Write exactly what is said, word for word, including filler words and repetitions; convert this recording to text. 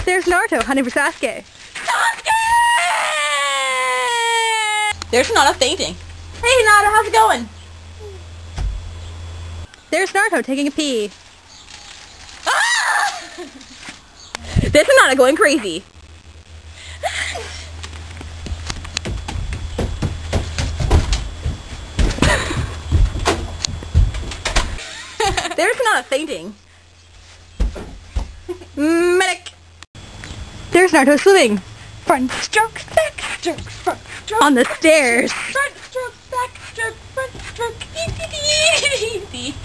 There's Naruto hunting for Sasuke. Sasuke! There's Naruto fainting. Hey Naruto, how's it going? There's Naruto taking a pee. Ah! This is Naruto going crazy. There's Naruto fainting. Medic. There's Naruto swimming. Front stroke, back stroke, front stroke. On the stairs. Front stroke, back stroke, front stroke.